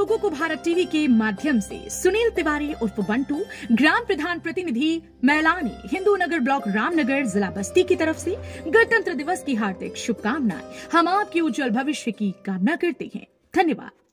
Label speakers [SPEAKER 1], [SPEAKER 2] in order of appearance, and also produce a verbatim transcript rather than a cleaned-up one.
[SPEAKER 1] लोगों को भारत टीवी के माध्यम से सुनील तिवारी उर्फ बंटू, ग्राम प्रधान प्रतिनिधि मैलानी, हिंदू नगर ब्लॉक रामनगर, जिला बस्ती की तरफ से गणतंत्र दिवस की हार्दिक शुभकामनाएं। हम आपके उज्जवल भविष्य की कामना करते हैं। धन्यवाद।